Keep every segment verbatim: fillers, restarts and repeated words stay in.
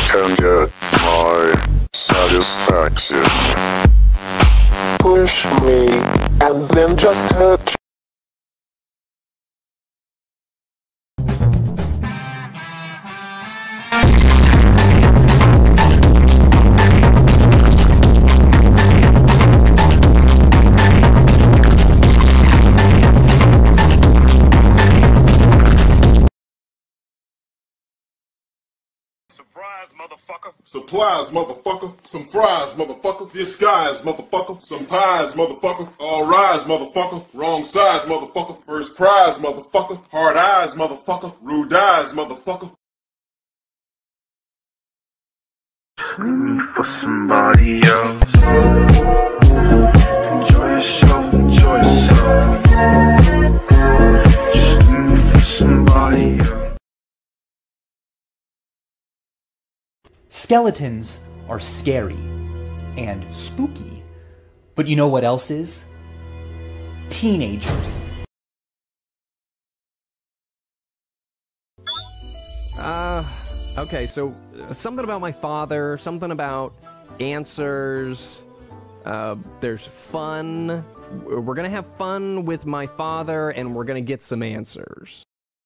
can get my satisfaction. Push me, and then just touch. Surprise, motherfucker. Supplies, motherfucker. Some fries, motherfucker. Disguise, motherfucker. Some pies, motherfucker. All rise, motherfucker. Wrong size, motherfucker. First prize, motherfucker. Hard eyes, motherfucker. Rude eyes, motherfucker. For somebody else. Enjoy yourself, enjoy yourself. Just do me for somebody else. Skeletons are scary and spooky, but you know what else is? Teenagers. Uh, okay, so uh, something about my father, something about answers, uh, there's fun. We're gonna have fun with my father, and we're gonna get some answers.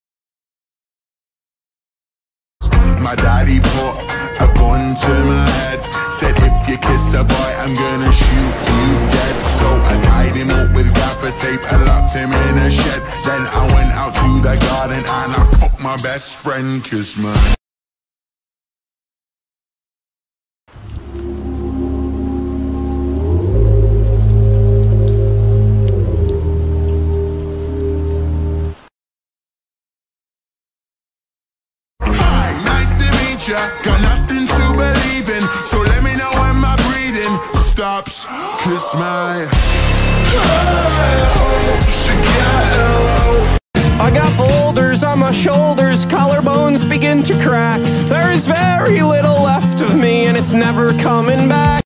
My daddy put a gun to my head, said if you kiss a boy I'm gonna shoot you dead. So I tied him up with gaffer tape and locked him in a shed. Then I went out to the garden and I fucked my best friend, cause my got nothing to believe in, so let me know when my breathing stops. Cause my hopes are getting low. I got boulders on my shoulders, collarbones begin to crack. There is very little left of me, and it's never coming back.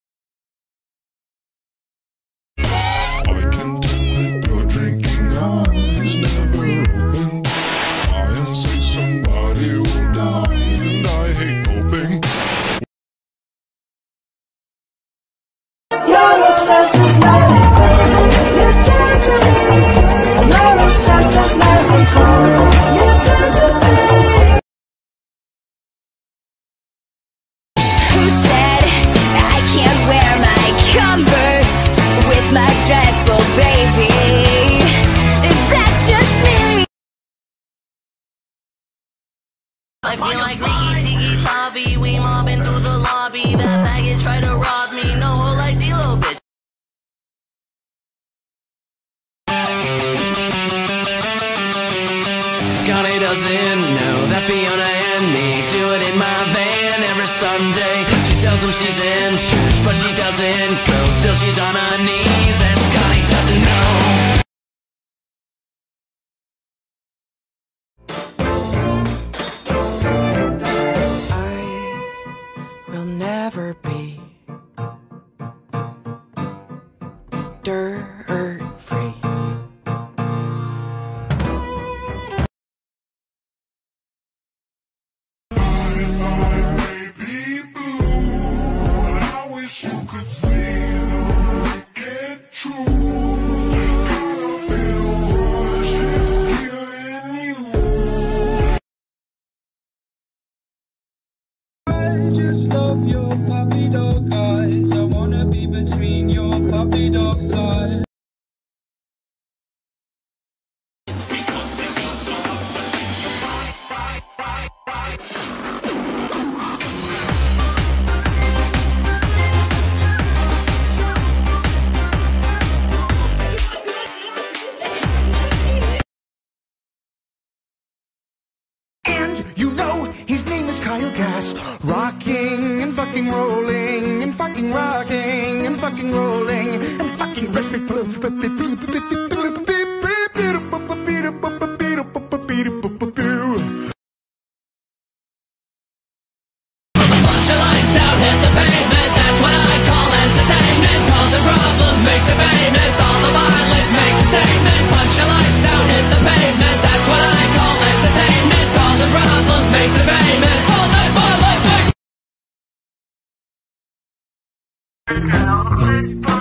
I can tell that your drinking eyes never opened. I am say somebody will die. I hate hoping. You're obsessed, just let it go. You can't do it. You're obsessed, just let it go. You can't do it. Who said I can't wear my Converse with my dress? Well, baby, that's just me. I feel like Ricky Tiki Tavi, we mobbing through the lobby. That faggot tried to rob me, no whole like D-Lo, bitch. Scotty doesn't know that Fiona and me do it in my van every Sunday. She tells him she's in church, but she doesn't go. Still she's on her knees, and Scotty doesn't know. Never be dirt free. I wish you could feel it true. Just love your puppy dog eyes. I wanna be between your puppy dog thighs. And you know his name is Kyle Gass. Rocking and fucking rolling and fucking rocking and fucking rolling and fucking Girl,